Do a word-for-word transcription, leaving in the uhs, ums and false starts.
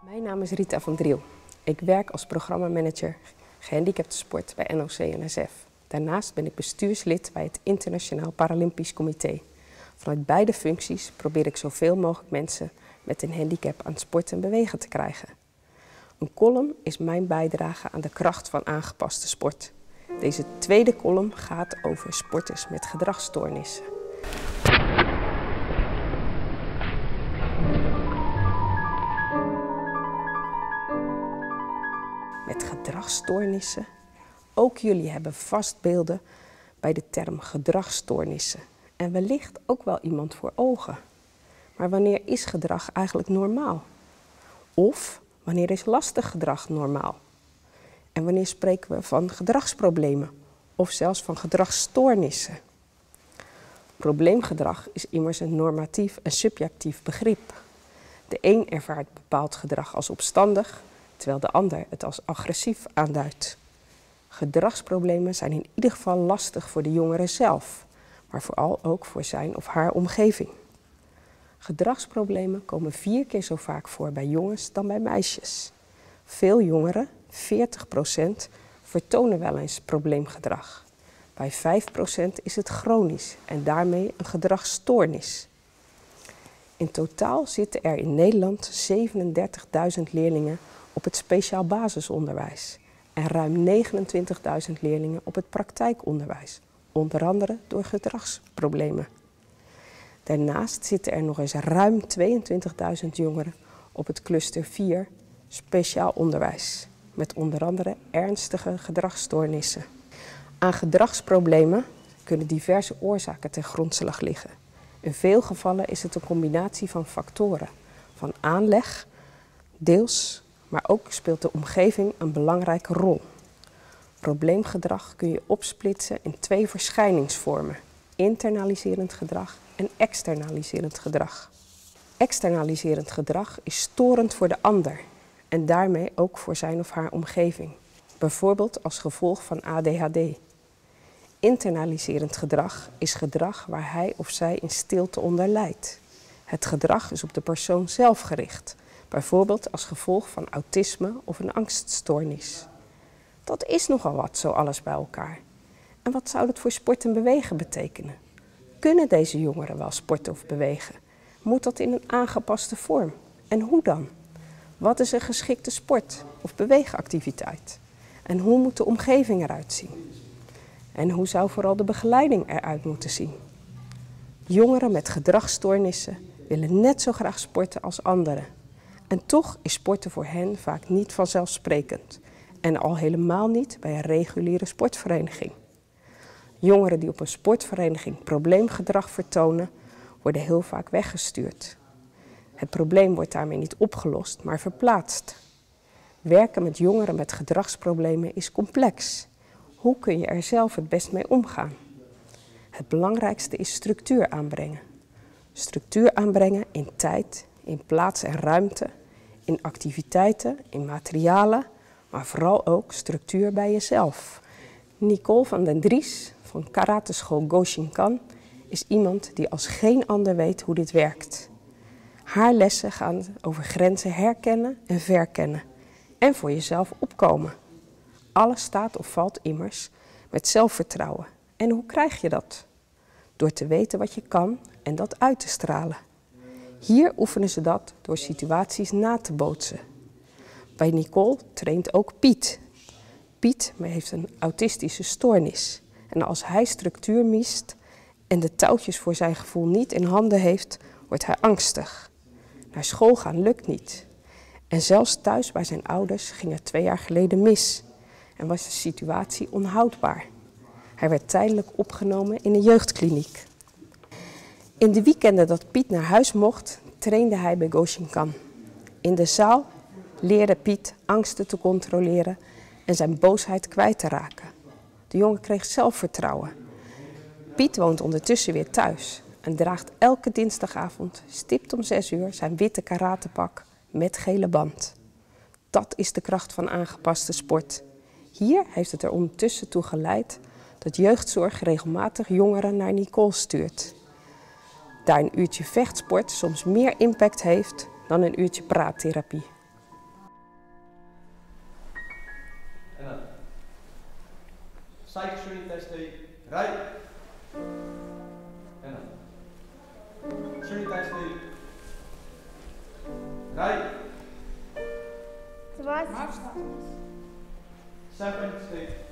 Mijn naam is Rita van Driel. Ik werk als programmamanager gehandicapte sport bij N O C N S F. Daarnaast ben ik bestuurslid bij het Internationaal Paralympisch Comité. Vanuit beide functies probeer ik zoveel mogelijk mensen met een handicap aan het sporten en bewegen te krijgen. Een column is mijn bijdrage aan de kracht van aangepaste sport. Deze tweede column gaat over sporters met gedragsstoornissen. Met gedragsstoornissen. Ook jullie hebben vast beelden bij de term gedragsstoornissen. En wellicht ook wel iemand voor ogen. Maar wanneer is gedrag eigenlijk normaal? Of wanneer is lastig gedrag normaal? En wanneer spreken we van gedragsproblemen of zelfs van gedragsstoornissen? Probleemgedrag is immers een normatief en subjectief begrip. De een ervaart bepaald gedrag als opstandig, terwijl de ander het als agressief aanduidt. Gedragsproblemen zijn in ieder geval lastig voor de jongere zelf, maar vooral ook voor zijn of haar omgeving. Gedragsproblemen komen vier keer zo vaak voor bij jongens dan bij meisjes. Veel jongeren, veertig procent, vertonen wel eens probleemgedrag. Bij vijf procent is het chronisch en daarmee een gedragsstoornis. In totaal zitten er in Nederland zevenendertigduizend leerlingen op het speciaal basisonderwijs en ruim negenentwintigduizend leerlingen op het praktijkonderwijs, onder andere door gedragsproblemen. Daarnaast zitten er nog eens ruim tweeëntwintigduizend jongeren op het cluster vier speciaal onderwijs, met onder andere ernstige gedragsstoornissen. Aan gedragsproblemen kunnen diverse oorzaken ten grondslag liggen. In veel gevallen is het een combinatie van factoren, van aanleg, deels, maar ook speelt de omgeving een belangrijke rol. Probleemgedrag kun je opsplitsen in twee verschijningsvormen: internaliserend gedrag en externaliserend gedrag. Externaliserend gedrag is storend voor de ander en daarmee ook voor zijn of haar omgeving, bijvoorbeeld als gevolg van A D H D. Internaliserend gedrag is gedrag waar hij of zij in stilte onder lijdt. Het gedrag is op de persoon zelf gericht, bijvoorbeeld als gevolg van autisme of een angststoornis. Dat is nogal wat, zo alles bij elkaar. En wat zou dat voor sport en bewegen betekenen? Kunnen deze jongeren wel sporten of bewegen? Moet dat in een aangepaste vorm? En hoe dan? Wat is een geschikte sport- of beweegactiviteit? En hoe moet de omgeving eruit zien? En hoe zou vooral de begeleiding eruit moeten zien? Jongeren met gedragsstoornissen willen net zo graag sporten als anderen. En toch is sporten voor hen vaak niet vanzelfsprekend. En al helemaal niet bij een reguliere sportvereniging. Jongeren die op een sportvereniging probleemgedrag vertonen, worden heel vaak weggestuurd. Het probleem wordt daarmee niet opgelost, maar verplaatst. Werken met jongeren met gedragsproblemen is complex. Hoe kun je er zelf het best mee omgaan? Het belangrijkste is structuur aanbrengen. Structuur aanbrengen in tijd, in plaats en ruimte, in activiteiten, in materialen, maar vooral ook structuur bij jezelf. Nicole van den Dries van karateschool Goshinkan is iemand die als geen ander weet hoe dit werkt. Haar lessen gaan over grenzen herkennen en verkennen en voor jezelf opkomen. Alles staat of valt immers met zelfvertrouwen. En hoe krijg je dat? Door te weten wat je kan en dat uit te stralen. Hier oefenen ze dat door situaties na te bootsen. Bij Nicole traint ook Piet. Piet heeft een autistische stoornis. En als hij structuur mist en de touwtjes voor zijn gevoel niet in handen heeft, wordt hij angstig. Naar school gaan lukt niet. En zelfs thuis bij zijn ouders ging het twee jaar geleden mis. En was de situatie onhoudbaar. Hij werd tijdelijk opgenomen in een jeugdkliniek. In de weekenden dat Piet naar huis mocht, trainde hij bij Goshinkan. In de zaal leerde Piet angsten te controleren en zijn boosheid kwijt te raken. De jongen kreeg zelfvertrouwen. Piet woont ondertussen weer thuis en draagt elke dinsdagavond stipt om zes uur zijn witte karatepak met gele band. Dat is de kracht van aangepaste sport. Hier heeft het er ondertussen toe geleid dat jeugdzorg regelmatig jongeren naar Nicole stuurt. Daar een uurtje vechtsport soms meer impact heeft dan een uurtje praattherapie. Cycle Training Test twee, rij. En dan. Training Test twee, rij. Wat? Cycle Training Test twee.